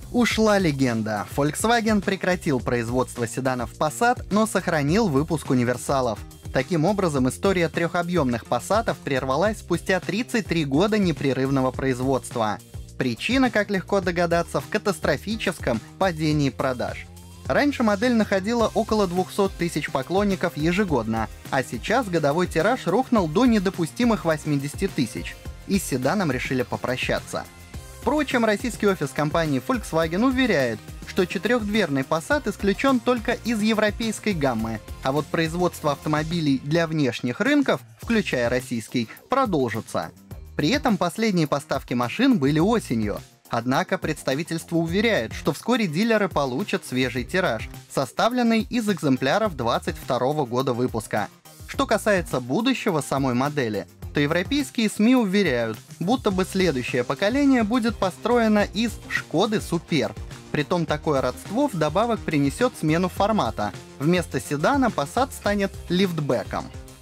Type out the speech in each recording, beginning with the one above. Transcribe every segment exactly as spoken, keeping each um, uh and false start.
Ушла легенда. Volkswagen прекратил производство седанов Passat, но сохранил выпуск универсалов. Таким образом, история трехобъемных Passat'ов прервалась спустя тридцать три года непрерывного производства. Причина, как легко догадаться, в катастрофическом падении продаж. Раньше модель находила около двухсот тысяч поклонников ежегодно, а сейчас годовой тираж рухнул до недопустимых восьмидесяти тысяч, и с седаном решили попрощаться. Впрочем, российский офис компании Volkswagen уверяет, что четырехдверный Passat исключен только из европейской гаммы, а вот производство автомобилей для внешних рынков, включая российский, продолжится. При этом последние поставки машин были осенью. Однако представительство уверяет, что вскоре дилеры получат свежий тираж, составленный из экземпляров двадцать второго года выпуска. Что касается будущего самой модели, то европейские СМИ уверяют, будто бы следующее поколение будет построено из Шкоды Супер. Притом такое родство вдобавок принесет смену формата. Вместо седана Passat станет лифтбэком.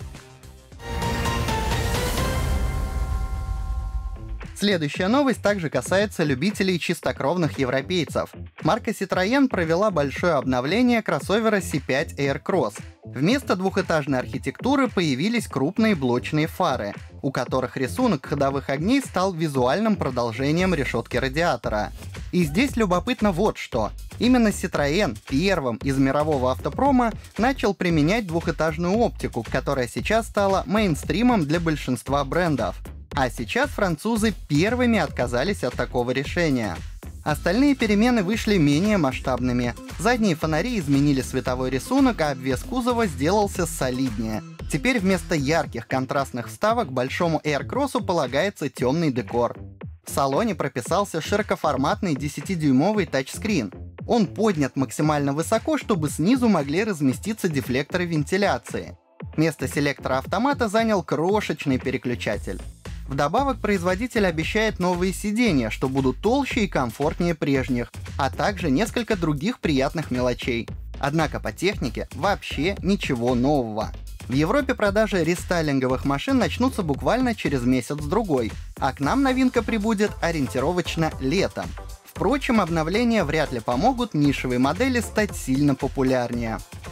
Следующая новость также касается любителей чистокровных европейцев. Марка Citroën провела большое обновление кроссовера си пять Aircross. Вместо двухэтажной архитектуры появились крупные блочные фары, у которых рисунок ходовых огней стал визуальным продолжением решетки радиатора. И здесь любопытно вот что. Именно Citroën первым из мирового автопрома начал применять двухэтажную оптику, которая сейчас стала мейнстримом для большинства брендов. А сейчас французы первыми отказались от такого решения. Остальные перемены вышли менее масштабными. Задние фонари изменили световой рисунок, а обвес кузова сделался солиднее. Теперь вместо ярких контрастных вставок большому Aircross'у полагается темный декор. В салоне прописался широкоформатный десятидюймовый тачскрин. Он поднят максимально высоко, чтобы снизу могли разместиться дефлекторы вентиляции. Место селектора автомата занял крошечный переключатель. Вдобавок, производитель обещает новые сиденья, что будут толще и комфортнее прежних, а также несколько других приятных мелочей. Однако по технике вообще ничего нового. В Европе продажи рестайлинговых машин начнутся буквально через месяц-другой, а к нам новинка прибудет ориентировочно летом. Впрочем, обновления вряд ли помогут нишевой модели стать сильно популярнее.